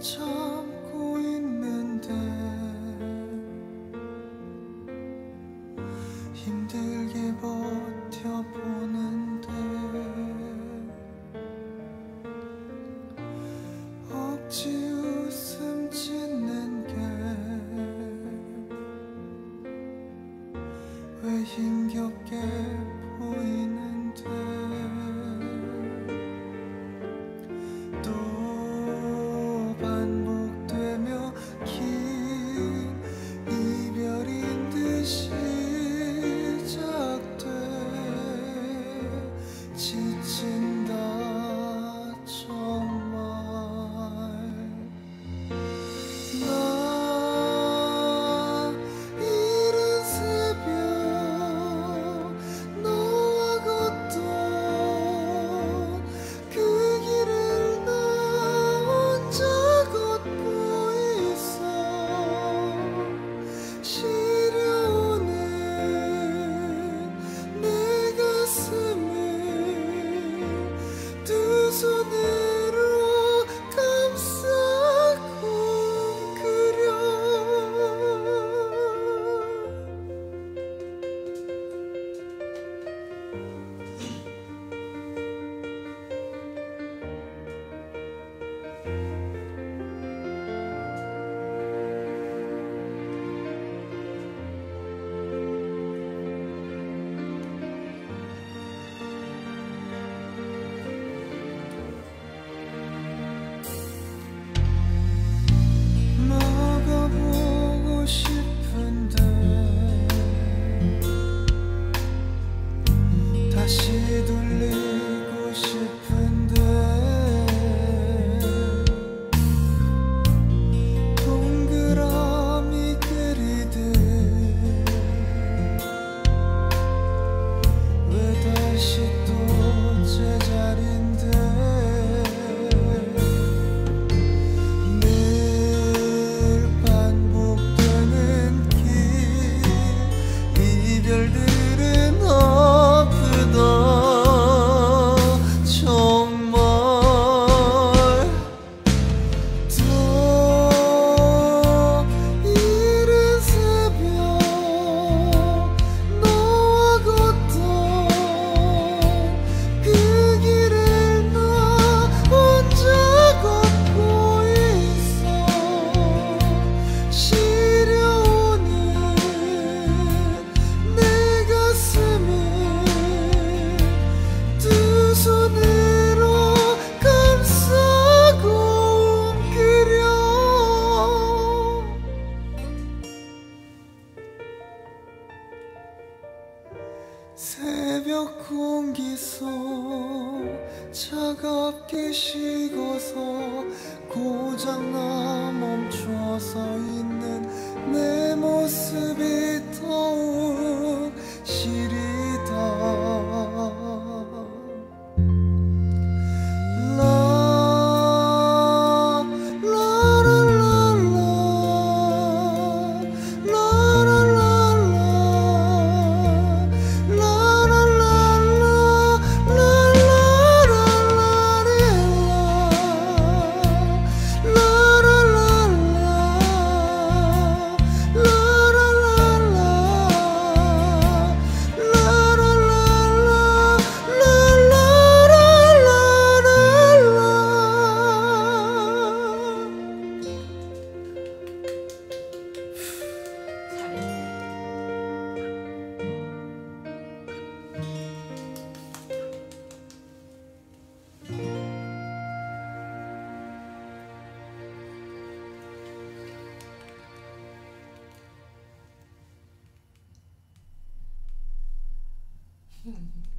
참고 있는데 힘들게 버텨보는데 억지 웃음 짓는 게 왜 힘겹게 보이는데 또 반복되며 긴 이별인 듯이 시작돼 지친다 정말. 나 이른 새벽 너와 걷던 그 길을 나 혼자 걷고 있어. 시려오는 내 가슴을 두 손으로 감싸고 그려. 먹어보고 싶은데 다시 돌리고 싶은데 동그라미 그리듯 왜 다시 또 제자리인데 늘 반복되는 길 이별들은 아프다 정말. 또 이른 새벽 너와 걷던 그 길을 나 혼자 걷고 있어. 시려오는 내 가슴을 두 손으로 감싸고 웅크려. 새벽 공기 속 차갑게 식어서 고장나 멈춰서 있는 내 모습이 더욱 시리다. 라 라라라라 잘했네.